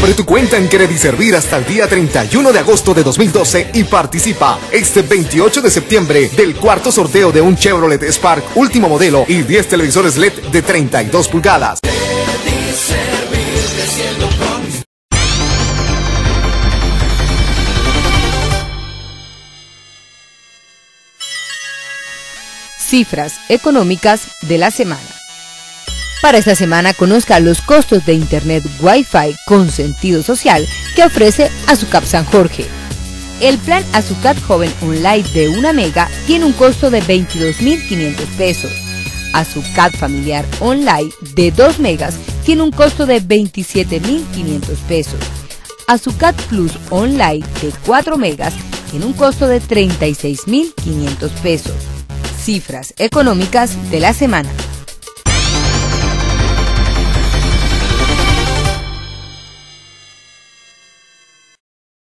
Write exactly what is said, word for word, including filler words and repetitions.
Abre tu cuenta en Crediservir hasta el día treinta y uno de agosto de dos mil doce y participa este veintiocho de septiembre del cuarto sorteo de un Chevrolet Spark último modelo y diez televisores L E D de treinta y dos pulgadas. Cifras económicas de la semana. Para esta semana conozca los costos de Internet Wi-Fi con sentido social que ofrece Azucap San Jorge. El plan Azucap Joven Online de una mega tiene un costo de veintidós mil quinientos pesos. Azucap Familiar Online de dos megas tiene un costo de veintisiete mil quinientos pesos. Azucap Plus Online de cuatro megas tiene un costo de treinta y seis mil quinientos pesos. Cifras económicas de la semana.